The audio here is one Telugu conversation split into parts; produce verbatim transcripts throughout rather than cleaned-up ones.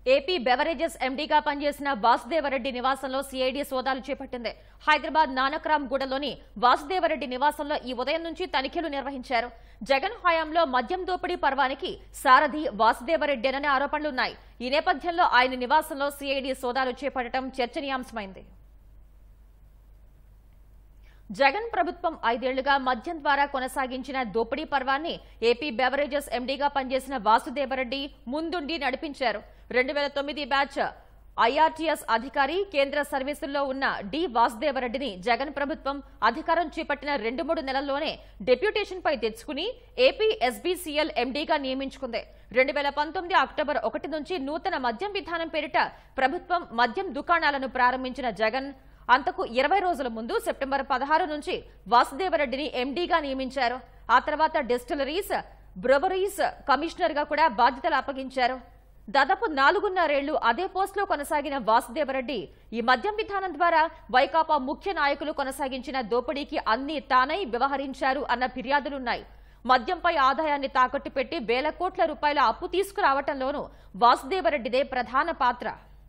ఏపీ బెవరేజెస్ ఎండీగా పనిచేసిన వాసుదేవరెడ్డి నివాసంలో సీఐడీ సోదాలు చేపట్టింది. హైదరాబాద్ నానక్రామ్ గూడలోని వాసుదేవరెడ్డి నివాసంలో ఈ ఉదయం నుంచి తనిఖీలు నిర్వహించారు. జగన్ హయాంలో మద్యం దోపిడీ పర్వానికి సారథి వాసుదేవరెడ్డేననే ఆరోపణలున్నాయి. ఈ నేపథ్యంలో ఆయన నివాసంలో సీఐడీ సోదాలు చేపట్టడం చర్చనీయాంశమైంది. జగన్ ప్రభుత్వం ఐదేళ్లుగా మద్యం ద్వారా కొనసాగించిన దోపిడీ పర్వాన్ని ఏపీ బెవరేజెస్ ఎండీగా పనిచేసిన వాసుదేవరెడ్డి ముందుండి నడిపించారు. రెండు వేల తొమ్మిది బ్యాచ్ ఐఆర్టీఎస్ అధికారి, కేంద్ర సర్వీసుల్లో ఉన్న డి వాసుదేవరెడ్డిని జగన్ ప్రభుత్వం అధికారం చేపట్టిన రెండు మూడు నెలల్లోనే డెప్యూటేషన్ పై తెచ్చుకుని ఏపీ ఎస్బీసీఎల్ ఎండీగా నియమించుకుంది. రెండు వేల పంతొమ్మిది అక్టోబర్ ఒకటి నుంచి నూతన మద్యం విధానం పేరిట ప్రభుత్వం మద్యం దుకాణాలను ప్రారంభించిన జగన్ అంతకు ఇరవై రోజుల ముందు సెప్టెంబర్ పదహారు నుంచి వాసుదేవరెడ్డిని ఎండీగా నియమించారు. ఆ తర్వాత డిస్టిలరీస్, బ్రవరీస్ కమిషనర్ గా కూడా బాధ్యతలు అప్పగించారు. దాదాపు నాలుగున్నరేళ్లు అదే పోస్టులో కొనసాగిన వాసుదేవరెడ్డి ఈ మద్యం విధానం ద్వారా వైకాపా ముఖ్య నాయకులు కొనసాగించిన దోపిడీకి అన్ని తానై వ్యవహరించారు అన్న ఫిర్యాదులున్నాయి. మద్యంపై ఆదాయాన్ని తాకట్టు పెట్టి వేల కోట్ల రూపాయల అప్పు తీసుకురావటంలోనూ వాసుదేవరెడ్డిదే ప్రధాన పాత్ర.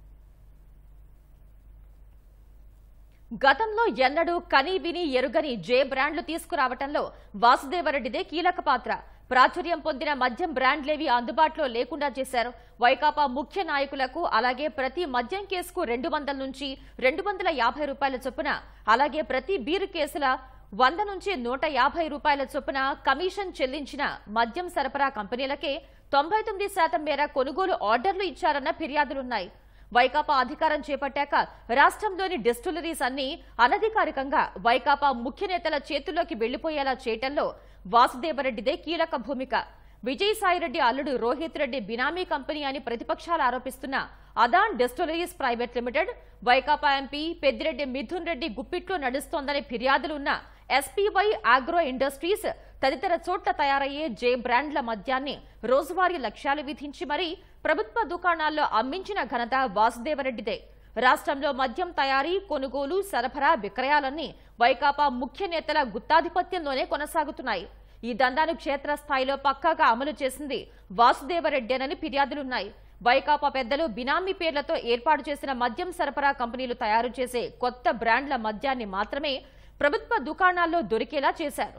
గతంలో ఎన్నడూ కనీ విని ఎరుగని జే బ్రాండ్లు తీసుకురావటంలో వాసుదేవరెడ్డిదే కీలక పాత్ర. ప్రాచుర్యం పొందిన మద్యం బ్రాండ్లేవి అందుబాటులో లేకుండా చేశారు. వైకాపా ముఖ్య నాయకులకు అలాగే ప్రతి మద్యం కేసుకు రెండు వందల నుంచి రెండు వందల యాభై రూపాయల చొప్పున, అలాగే ప్రతి బీరు కేసుల వంద నుంచి నూట యాభై రూపాయల చొప్పున కమిషన్ చెల్లించిన మద్యం సరఫరా కంపెనీలకే తొంభై తొమ్మిది శాతం మేర కొనుగోలు ఆర్డర్లు ఇచ్చారన్న ఫిర్యాదులున్నాయి. వైకాపా అధికారం చేపట్టాక రాష్ట్రంలోని డిస్టిలరీస్ అన్ని అనధికారికంగా వైకాపా ముఖ్య నేతల చేతుల్లోకి వెళ్లిపోయేలా చేయటంలో వాసుదేవరెడ్డిదే కీలక భూమిక. విజయసాయిరెడ్డి అల్లుడు రోహిత్ రెడ్డి బినామీ కంపెనీ అని ప్రతిపక్షాలు ఆరోపిస్తున్న అదాన్ డిస్టిలరీస్ ప్రైవేట్ లిమిటెడ్ వైకాపా ఎంపీ పెద్దిరెడ్డి మిథున్ రెడ్డి గుప్పిట్లో నడుస్తోందనే ఫిర్యాదులున్న ఎస్పీవై ఆగ్రో ఇండస్ట్రీస్ తదితర చోట్ల తయారయ్యే జే బ్రాండ్ల మద్యాన్ని రోజువారీ లక్ష్యాలు విధించి మరీ ప్రభుత్వ దుకాణాల్లో అమ్మించిన ఘనత వాసుదేవరెడ్డిదే. రాష్ట్రంలో మద్యం తయారీ, కొనుగోలు, సరఫరా, విక్రయాలన్నీ వైకాపా ముఖ్య నేతల గుత్తాధిపత్యంలోనే కొనసాగుతున్నాయి. ఈ దందాను క్షేత్రస్థాయిలో పక్కాగా అమలు చేసింది వాసుదేవరెడ్డేనని ఫిర్యాదులున్నాయి. వైకాపా పెద్దలు బినామీ పేర్లతో ఏర్పాటు చేసిన మద్యం సరఫరా కంపెనీలు తయారు చేసే కొత్త బ్రాండ్ల మద్యాన్ని మాత్రమే ప్రభుత్వ దుకాణాల్లో దొరికేలా చేశారు.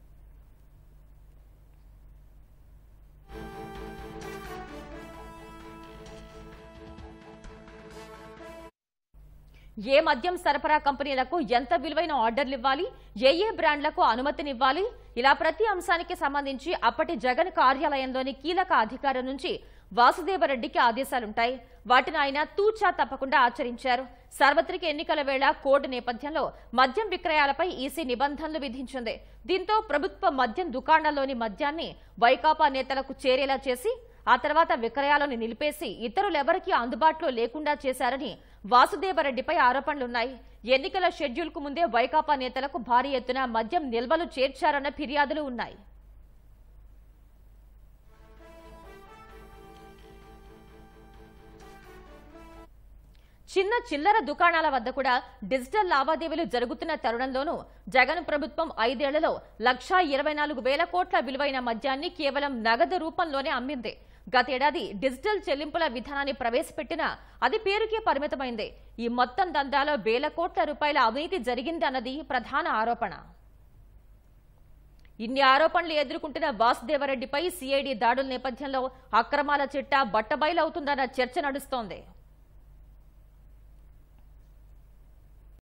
ఏ మద్యం సరఫరా కంపెనీలకు ఎంత విలువైన ఆర్డర్లు ఇవ్వాలి, ఏ ఏ బ్రాండ్లకు అనుమతినివ్వాలి, ఇలా ప్రతి అంశానికి సంబంధించి అప్పటి జగన్ కార్యాలయంలోని కీలక అధికారి నుంచి వాసుదేవరెడ్డికి ఆదేశాలుంటాయి. వాటిని ఆయన తూచా తప్పకుండా ఆచరించారు. సార్వత్రిక ఎన్నికల వేళ కోడ్ నేపథ్యంలో మద్యం విక్రయాలపై ఈసీ నిబంధనలు విధించింది. దీంతో ప్రభుత్వ మద్యం దుకాణాల్లోని మద్యాన్ని వైకాపా నేతలకు చేరేలా చేసి ఆ తర్వాత విక్రయాలను నిలిపేసి ఇతరులెవరికీ అందుబాటులో లేకుండా చేశారని వాసుదేవరెడ్డిపై ఆరోపణలున్నాయి. ఎన్నికల షెడ్యూల్ కు ముందే వైకాపా నేతలకు భారీ ఎత్తున మద్యం నిల్వలు చేర్చారన్న ఫిర్యాదులు ఉన్నాయి. చిన్న చిల్లర దుకాణాల వద్ద కూడా డిజిటల్ లావాదేవీలు జరుగుతున్న తరుణంలోనూ జగన్ ప్రభుత్వం ఐదేళ్లలో లక్షా ఇరవై నాలుగు వేల కోట్ల విలువైన మద్యాన్ని కేవలం నగదు రూపంలోనే అమ్మింది. గతేడాది డిజిటల్ చెల్లింపుల విధానాన్ని ప్రవేశపెట్టినా అది పేరుకే పరిమితమైంది. ఈ మొత్తం దందాలో వేల కోట్ల రూపాయల అవినీతి జరిగిందన్నది ప్రధాన ఆరోపణ. ఇన్ని ఆరోపణలు ఎదుర్కొంటున్న వాసుదేవరెడ్డిపై సీఐడీ దాడుల నేపథ్యంలో అక్రమాల చిట్టా బట్టబయలవుతుందన్న చర్చ నడుస్తోంది.